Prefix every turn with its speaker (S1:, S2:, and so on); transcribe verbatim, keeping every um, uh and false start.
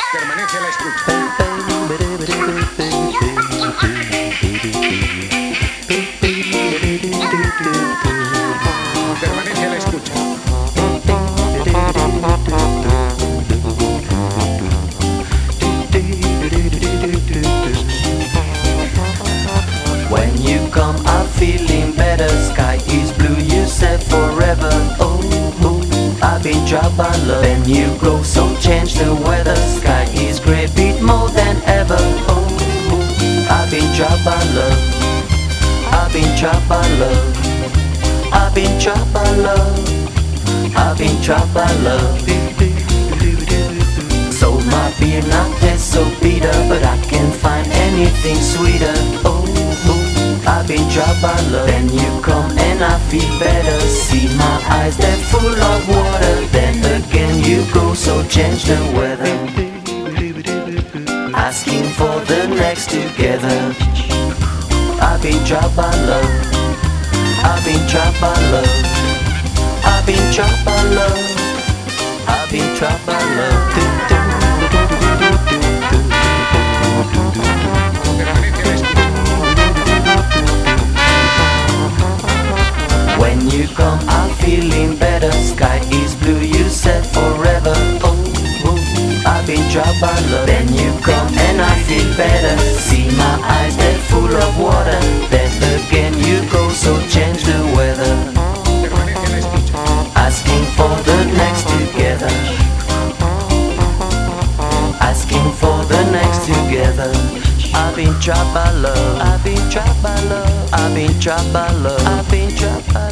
S1: Permanece a la escucha. Permanece a la escucha.
S2: When you come, I'm feeling better. Sky is blue, you said forever. Oh, oh, I've been dropped by love. Then you go, so change the weather. Sky is grey, beat more than ever. Oh, oh, I've been dropped by love. I've been dropped by love. I've been dropped by love. I've been dropped by love. Sold my beer, not taste so bitter, but I can't find anything sweeter. Oh, oh, I've been dropped by love. Then you come and I feel better. See my eyes, they're full of water. Then again you go, so change the weather. Asking for the next together. I've been dropped by love. I've been dropped by love. I've been dropped by love. I've been dropped by love. When you come, I'm feeling better. Sky is blue, you said forever. Oh, oh, I've been dropped by love. Then you come and I feel better. See my eyes, they're full of water. Then again you go, so change the weather. Asking for the next together. Asking for the next together. I've been trapped by love. I've been trapped by love. I've been trapped by love. I've been trapped by love.